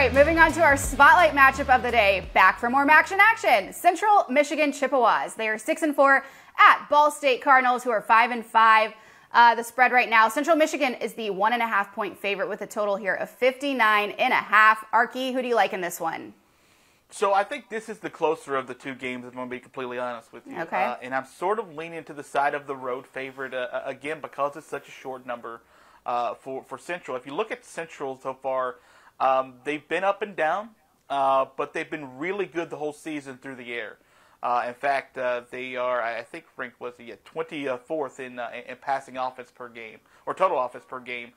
right, moving on to our spotlight matchup of the day. Back for more MACtion action. Central Michigan Chippewas. They are 6-4 at Ball State Cardinals, who are 5-5. The spread right now, Central Michigan is the 1.5 point favorite with a total here of 59.5. Arky, who do you like in this one? So I think this is the closer of the two games, if I'm going to be completely honest with you. Okay. And I'm sort of leaning to the side of the road favorite, again, because it's such a short number for Central. If you look at Central so far, they've been up and down, but they've been really good the whole season through the air. In fact, they are, I think, ranked 24th in passing offense per game, or total offense per game.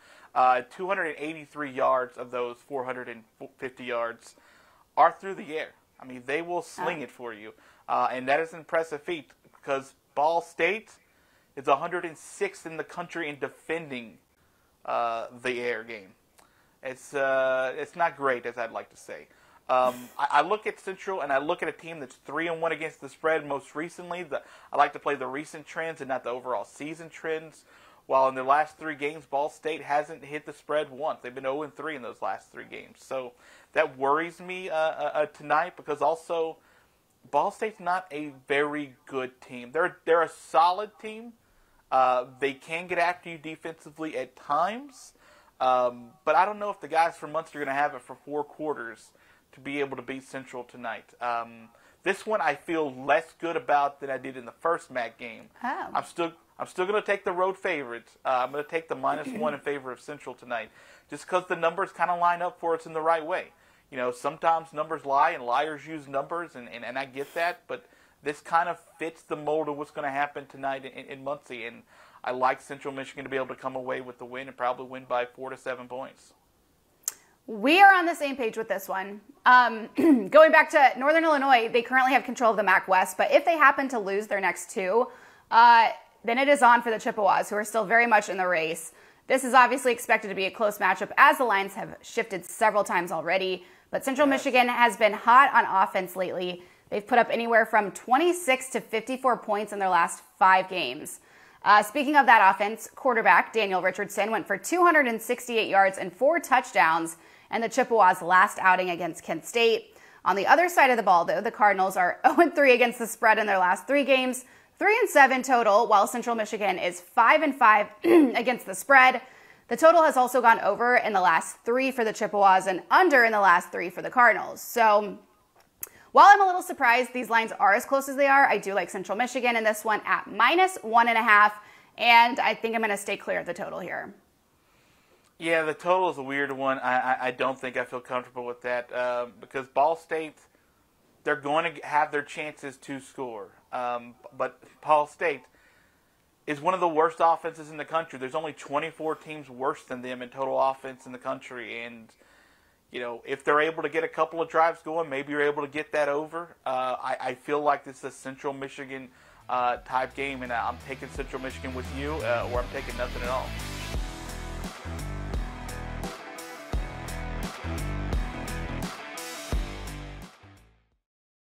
283 yards of those 450 yards are through the air. I mean, they will sling it for you. And that is an impressive feat because Ball State is 106th in the country in defending the air game. It's not great, as I'd like to say. I look at Central, and I look at a team that's 3-1 against the spread most recently. I like to play the recent trends and not the overall season trends. While in their last 3 games, Ball State hasn't hit the spread once. They've been 0-3 in those last 3 games. So that worries me tonight because also Ball State's not a very good team. They're a solid team. They can get after you defensively at times. But I don't know if the guys from Munster are going to have it for 4 quarters to be able to beat Central tonight. This one I feel less good about than I did in the first MAC game. Oh. I'm still going to take the road favorites. I'm going to take the -1 in favor of Central tonight, just because the numbers kind of line up for us in the right way. You know, sometimes numbers lie and liars use numbers, and I get that, but this kind of fits the mold of what's going to happen tonight in Muncie, and I like Central Michigan to be able to come away with the win and probably win by 4 to 7 points. We are on the same page with this one. Going back to Northern Illinois, they currently have control of the MAC West, but if they happen to lose their next 2, then it is on for the Chippewas, who are still very much in the race. This is obviously expected to be a close matchup as the lines have shifted several times already, but Central Michigan has been hot on offense lately. They've put up anywhere from 26 to 54 points in their last 5 games. Speaking of that offense, quarterback Daniel Richardson went for 268 yards and 4 touchdowns in the Chippewas' last outing against Kent State. On the other side of the ball, though, the Cardinals are 0-3 against the spread in their last 3 games, 3-7 total, while Central Michigan is 5-5 against the spread. The total has also gone over in the last 3 for the Chippewas and under in the last 3 for the Cardinals. So while I'm a little surprised these lines are as close as they are, I do like Central Michigan in this one at -1.5, and I think I'm going to stay clear of the total here. Yeah, the total is a weird one. I don't think I feel comfortable with that because Ball State, they're going to have their chances to score. But Ball State is one of the worst offenses in the country. There's only 24 teams worse than them in total offense in the country. And, you know, if they're able to get a couple of drives going, maybe you're able to get that over. I feel like this is a Central Michigan type game, and I'm taking Central Michigan with you, or I'm taking nothing at all.